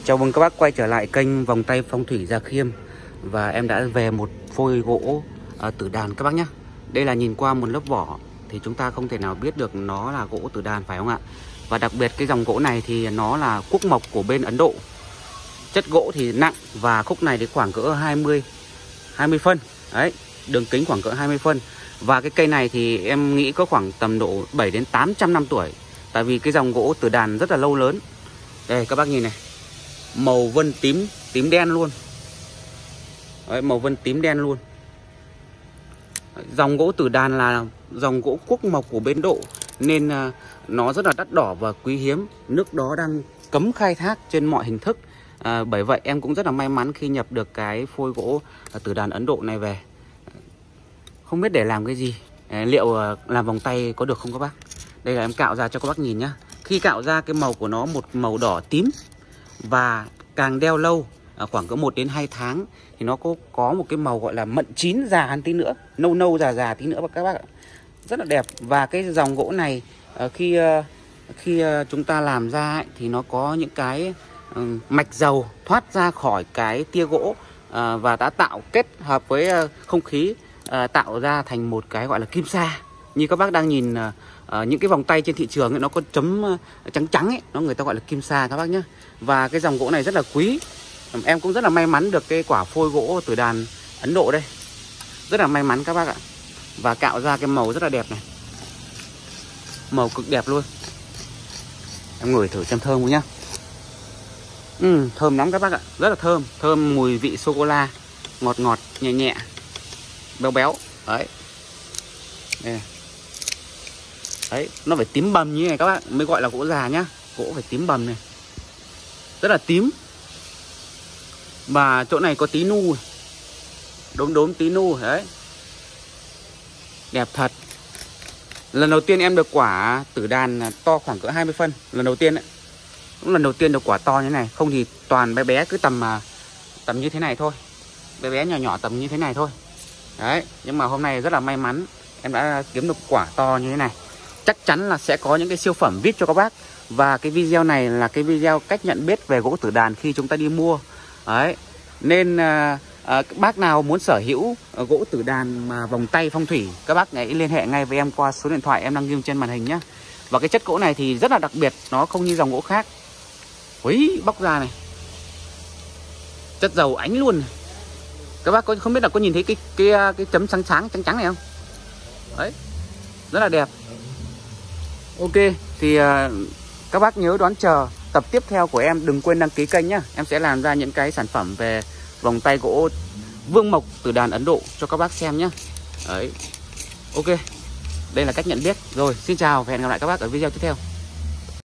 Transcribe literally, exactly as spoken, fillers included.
Chào mừng các bác quay trở lại kênh Vòng Tay Phong Thủy Gia Khiêm. Và em đã về một phôi gỗ à, tử đàn các bác nhé. Đây là nhìn qua một lớp vỏ thì chúng ta không thể nào biết được nó là gỗ tử đàn phải không ạ? Và đặc biệt cái dòng gỗ này thì nó là quốc mộc của bên Ấn Độ. Chất gỗ thì nặng và khúc này thì khoảng cỡ hai mươi phân. Đấy, đường kính khoảng cỡ hai mươi phân. Và cái cây này thì em nghĩ có khoảng tầm độ bảy đến tám trăm năm tuổi. Tại vì cái dòng gỗ tử đàn rất là lâu lớn. Đây các bác nhìn này, màu vân tím, tím đen luôn. Đấy, màu vân tím đen luôn. Dòng gỗ tử đàn là dòng gỗ quốc mộc của bên Độ, nên uh, nó rất là đắt đỏ và quý hiếm. Nước đó đang cấm khai thác trên mọi hình thức. À, bởi vậy em cũng rất là may mắn khi nhập được cái phôi gỗ uh, tử đàn Ấn Độ này về. Không biết để làm cái gì, à, liệu uh, làm vòng tay có được không các bác? Đây là em cạo ra cho các bác nhìn nhá. Khi cạo ra cái màu của nó một màu đỏ tím, và càng đeo lâu à, khoảng cỡ một đến hai tháng thì nó có có một cái màu gọi là mận chín già hơn tí nữa, nâu nâu già già tí nữa các bác ạ. Rất là đẹp. Và cái dòng gỗ này à, khi à, khi à, chúng ta làm ra ấy, thì nó có những cái à, mạch dầu thoát ra khỏi cái tia gỗ à, và đã tạo kết hợp với à, không khí à, tạo ra thành một cái gọi là kim sa. Như các bác đang nhìn à, à, những cái vòng tay trên thị trường ấy, nó có chấm à, trắng trắng ấy, nó người ta gọi là kim sa các bác nhé. Và cái dòng gỗ này rất là quý. Em cũng rất là may mắn được cái quả phôi gỗ tử đàn Ấn Độ đây. Rất là may mắn các bác ạ. Và cạo ra cái màu rất là đẹp này. Màu cực đẹp luôn. Em ngửi thử xem thơm không nhá. Ừ, thơm lắm các bác ạ. Rất là thơm. Thơm mùi vị sô-cô-la. Ngọt ngọt, nhẹ nhẹ, béo béo. Đấy. Đây này. Đấy, nó phải tím bầm như này các bác mới gọi là gỗ già nhá. Gỗ phải tím bầm này. Rất là tím. Và chỗ này có tí nu, đốm đốm tí nu. Đấy, đẹp thật. Lần đầu tiên em được quả tử đàn to khoảng cỡ hai mươi phân. Lần đầu tiên đấy. Cũng lần đầu tiên được quả to như thế này. Không thì toàn bé bé cứ tầm Tầm như thế này thôi. Bé bé nhỏ nhỏ tầm như thế này thôi. Đấy, nhưng mà hôm nay rất là may mắn, em đã kiếm được quả to như thế này. Chắc chắn là sẽ có những cái siêu phẩm vê i pê cho các bác. Và cái video này là cái video cách nhận biết về gỗ tử đàn khi chúng ta đi mua. Đấy, nên à, à, bác nào muốn sở hữu à, gỗ tử đàn mà vòng tay phong thủy, các bác hãy liên hệ ngay với em qua số điện thoại em đang ghi trên màn hình nhé. Và cái chất gỗ này thì rất là đặc biệt, nó không như dòng gỗ khác. Úi, bóc ra này, chất dầu ánh luôn này. Các bác có không biết là có nhìn thấy cái cái cái chấm sáng sáng trắng trắng này không? Đấy, rất là đẹp. Ok, thì uh, các bác nhớ đón chờ tập tiếp theo của em. Đừng quên đăng ký kênh nhá. Em sẽ làm ra những cái sản phẩm về vòng tay gỗ vương mộc tử đàn Ấn Độ cho các bác xem nhá. Đấy, ok, đây là cách nhận biết. Rồi, xin chào và hẹn gặp lại các bác ở video tiếp theo.